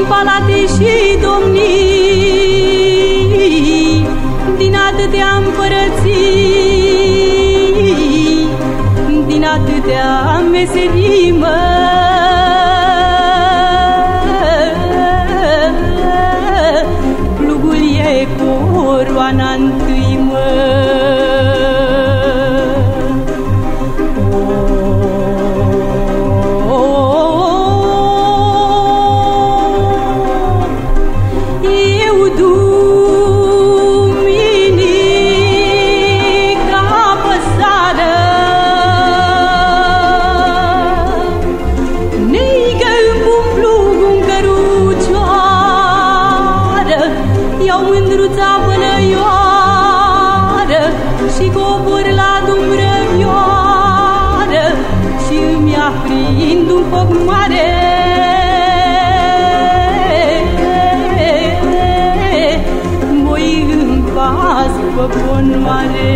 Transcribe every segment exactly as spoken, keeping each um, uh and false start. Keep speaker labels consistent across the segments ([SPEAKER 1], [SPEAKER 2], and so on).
[SPEAKER 1] palate și domnii, din atâtea împărății, din atâtea meserii, mă. Plugul e coroana întâi, mă. Iau mândruța bălăioară și cobor la dumbrăvioară și îmi aprind un foc mare. Voi în pas pe ponoare.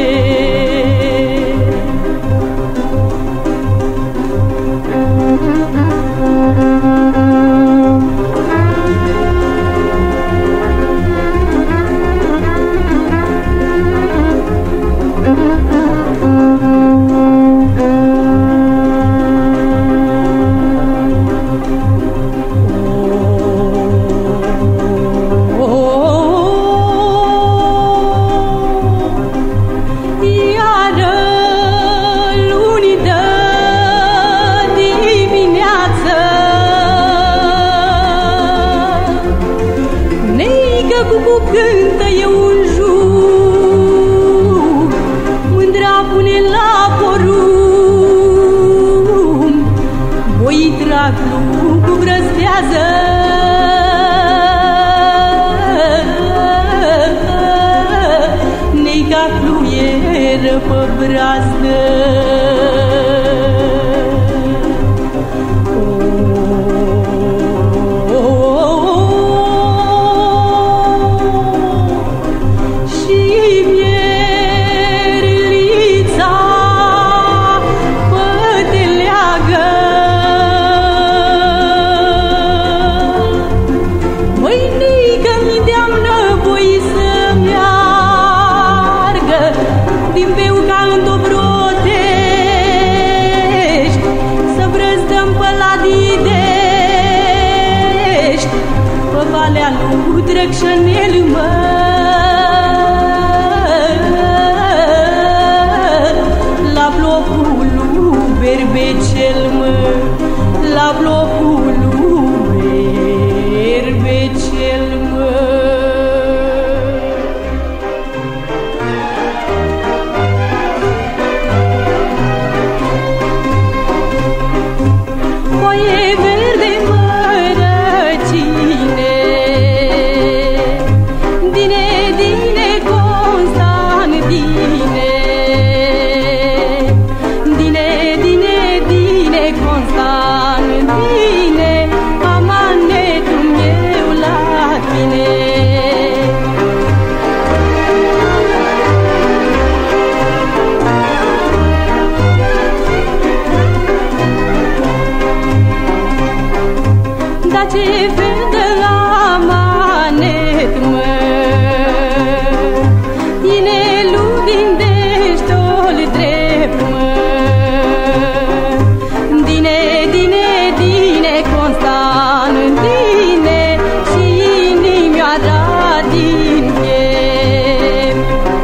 [SPEAKER 1] Cucu cântă eu un jur, mândra pune la porum, voi trag cu vrăstează. Nei ca fluieră pe brazdă. Din peu ca în Dobrotești, să brăzdăm pe Ladidești, pe valea lui Drăgșănel, mă. La blocul lui Berbecel, mă. La blocul lui Berbecel, mă. Foaie verde mărăcine, dine, dine, Constantine, dine, dine, dine, Constantine, amanetul meu la tine. Da ce vede la manet, mă, inelul din deștol drept, mă. Dine, dine, dine, Constantine, și inimioara din piept.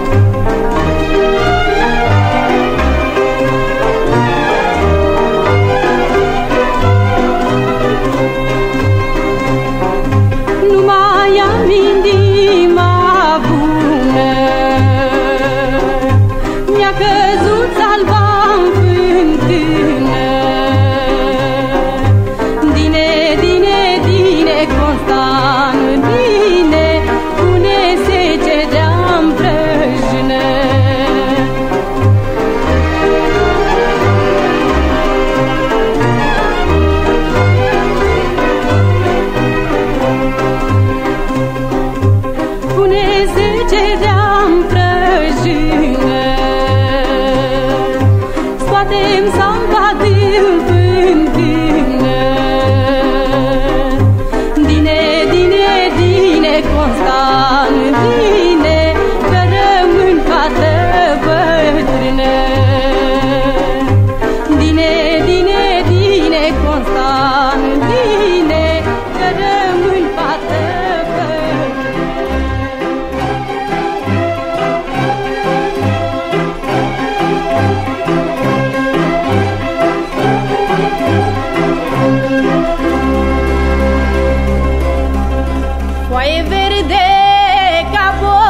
[SPEAKER 1] Nu mai am inima bună, mi-a căzut salva-n fântână. Dine, dine, dine, Constantine, pune Constan, vine, că rămân fată bătrână. Dine, dine, dine, Constan, vine, că rămân fată bătrână. Foaie verde ca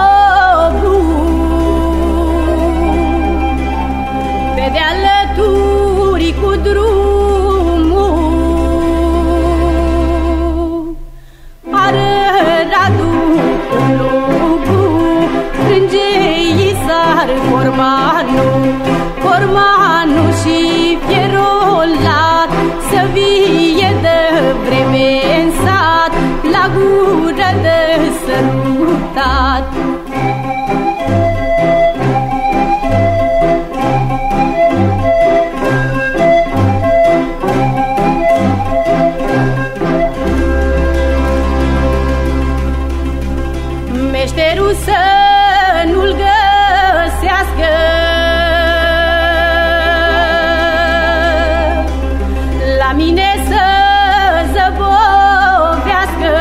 [SPEAKER 1] bobul, pe de-alături cu drumul, ară Radu lupul, strânge-i sar cormanul, cormanul și fierolat, să vie de vreme în sat, la gură de sărutat. Meșterul să nu-l găsească, la mine să zăbovească,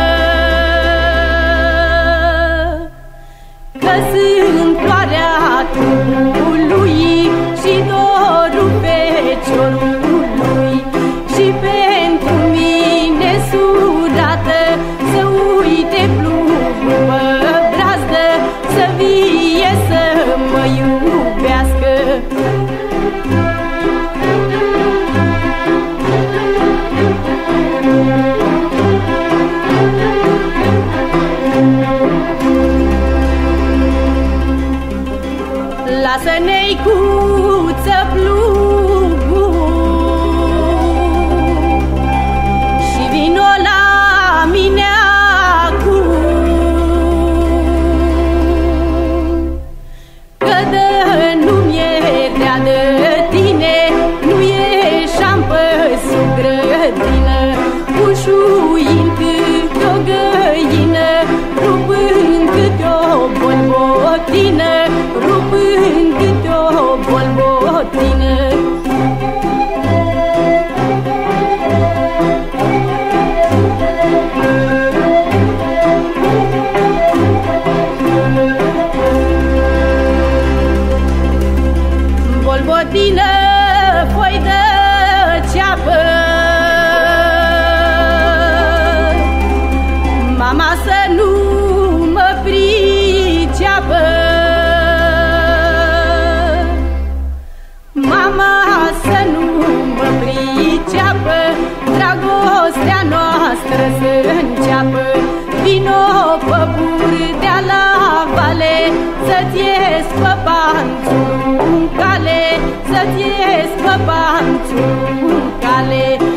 [SPEAKER 1] că sunt floarea trupului și dorul feciorului, și pentru mine surată să uite plumul pe brazdă, să vie să mă iubească. Lasă-ne-i cuță plugul și vino la mine acum, că de nu-mi-e rea de tine, nu ieșam pe sub grădină, ușuind câte o găină, rupând câte o bolbotină, rupând câte o bolbotină. Bolbotină, foi de ceapă, mama să nu mă priceapă, mama să nu mă priceapă, dragostea noastră să înceapă. Vino pe burdea la vale, să-ți ies pe panțul în cale, să-ți ies pe panțul în cale.